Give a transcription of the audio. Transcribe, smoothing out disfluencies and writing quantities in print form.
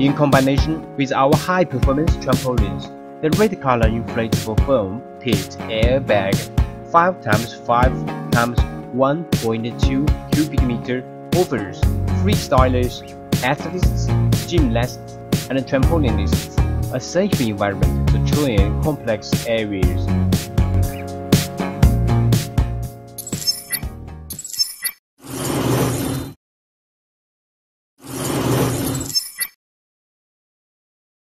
In combination with our high-performance trampolines, the red color inflatable foam pit airbag 5x5x1.2 cubic meter offers freestylers, athletes, gymnasts, and trampolinists a safe environment to train complex areas.